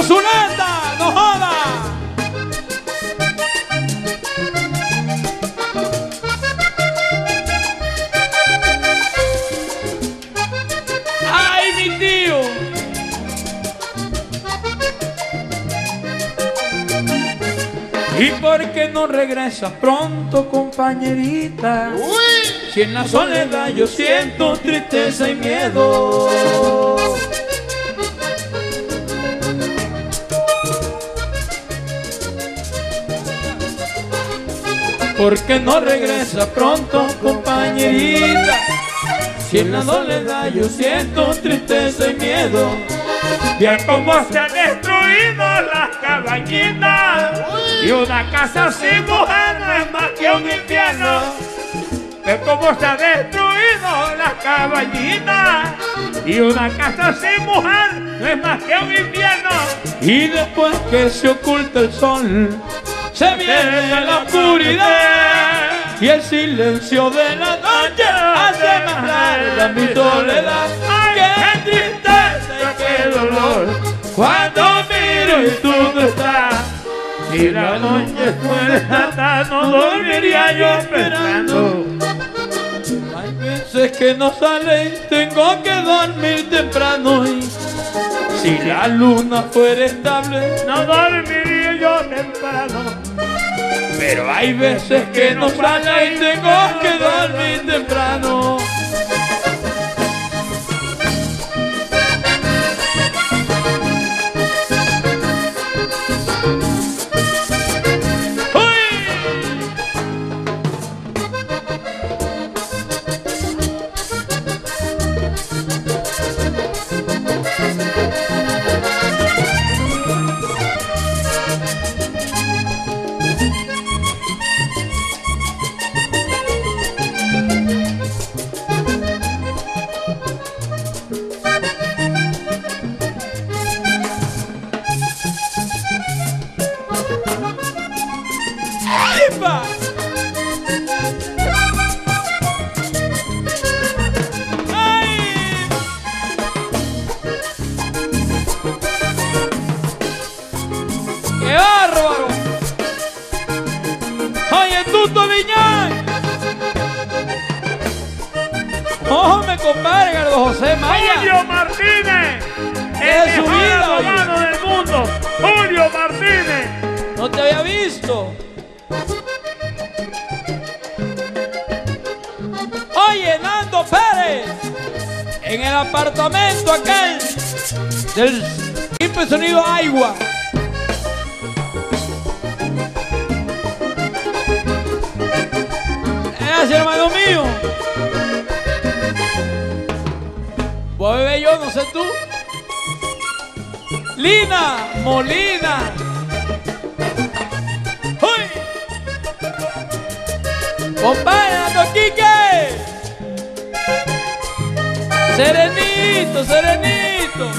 Zuleta, no joda. Ay, mi tío. ¿Y por qué no regresas pronto, compañerita? Uy. Si en la soledad yo siento tristeza y miedo. ¿Por qué no regresas pronto, compañerita? Si en la soledad yo siento tristeza y miedo. Bien como se han destruido las cabañitas. Y una casa sin mujer no es más que un infierno. Ven cómo se ha destruido las cabañitas. Y una casa sin mujer no es más que un infierno. Y después que se oculta el sol, se viene la oscuridad. Y el silencio de la noche hace más larga mi soledad. ¡Qué tristeza y qué dolor! Cuando miro y tú no estás. Si la noche fuera hasta no dormiría yo esperando. Hay veces que no sale y tengo que dormir temprano. Y si la luna fuera estable, No dormiría yo temprano. pero hay veces que no sale y tengo que dormir temprano. ¡Epa! ¡Ay! ¡Qué bárbaro! ¡Oye, Tuto Viñán! ¡Oh, me compadre, Carlos José Maya! Julio Martínez, Es el su mejor vida, abogado del mundo. Julio Martínez. ¡No te había visto! Oye, Nando Pérez, en el apartamento aquel del simple sonido agua. Gracias, hermano mío. Voy a beber yo, no sé tú. Lina Molina. ¡Uy! Compadre, Nando Quique. Serenito, serenito.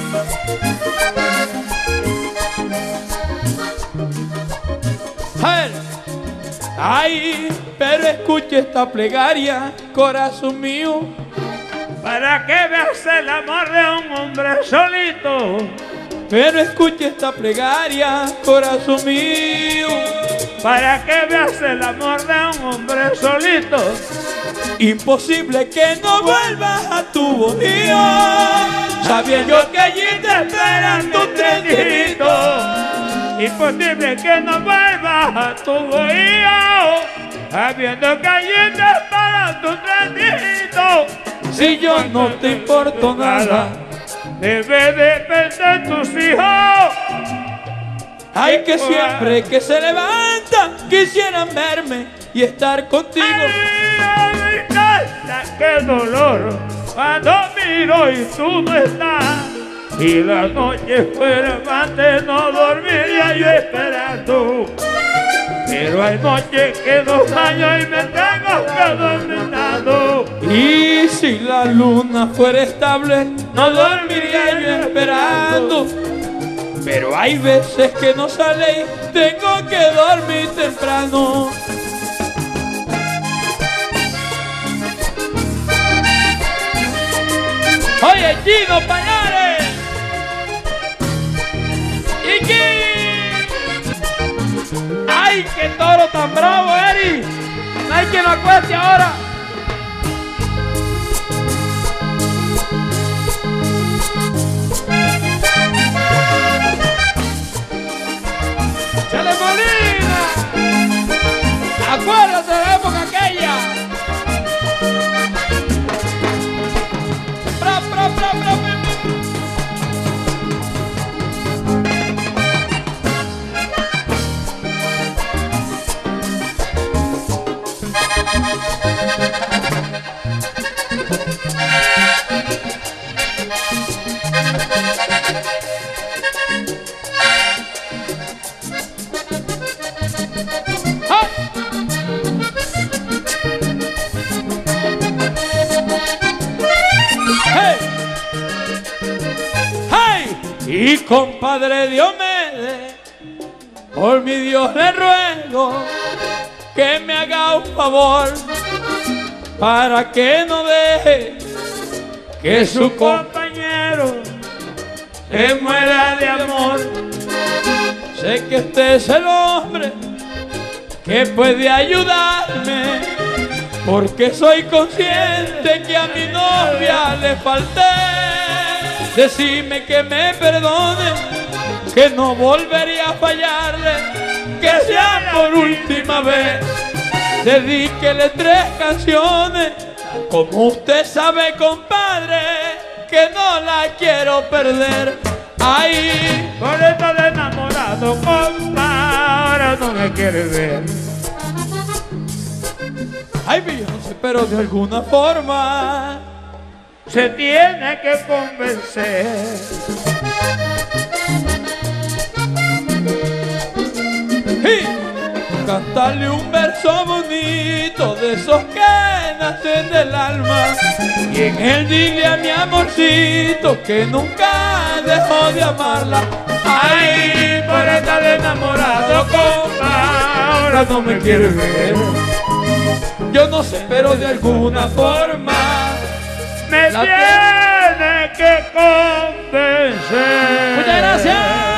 A ver. Ay, pero escuche esta plegaria, corazón mío. Para que veas el amor de un hombre solito. Pero escuche esta plegaria, corazón mío. Para que veas el amor de un hombre solito. Imposible que no vuelvas a tu bohío, sabiendo que allí te esperan tus tres hijitos. Imposible que no vuelvas a tu bohío, sabiendo que allí te esperan tus tres hijitos. Si yo no te importo nada, debe de perder tus hijos. hay que siempre que se levantan quisieran verme y estar contigo. Ay, qué dolor cuando miro y tú no estás. Y la noche fuera antes no dormiría yo esperando. Pero hay noches que no sueño y me tengo que dormir dando. Y si la luna fuera estable, no dormiría yo esperando. Pero hay veces que no sale y tengo que dormir temprano. Oye, Chino Pañales, ¿y aquí. ¡Ay, qué toro tan bravo, Eri! No hay quien lo acueste ahora. ¡Chale, Molina! ¡Acuérdate de la época aquella! ¡Pra, pra, pra, pra, pra! Y compadre Diomedes, por mi Dios le ruego que me haga un favor para que no deje que su compañero se muera de amor. Sé que este es el hombre que puede ayudarme, porque soy consciente que a mi novia le falté. Decime que me perdone, que no volvería a fallarle, que sea por última vez. Dedíquele 3 canciones, como usted sabe, compadre, que no la quiero perder. Ay, por esto de enamorado, compa, ahora no me quiere ver. Ay, yo no sé, pero de alguna forma se tiene que convencer. Y cantarle un verso bonito de esos que nacen del alma, y en él dile a mi amorcito que nunca dejó de amarla. Ay, por estar enamorado, compa, ahora no me quiere ver. Yo no sé, pero de alguna forma me tiene que convencer. Muchas gracias.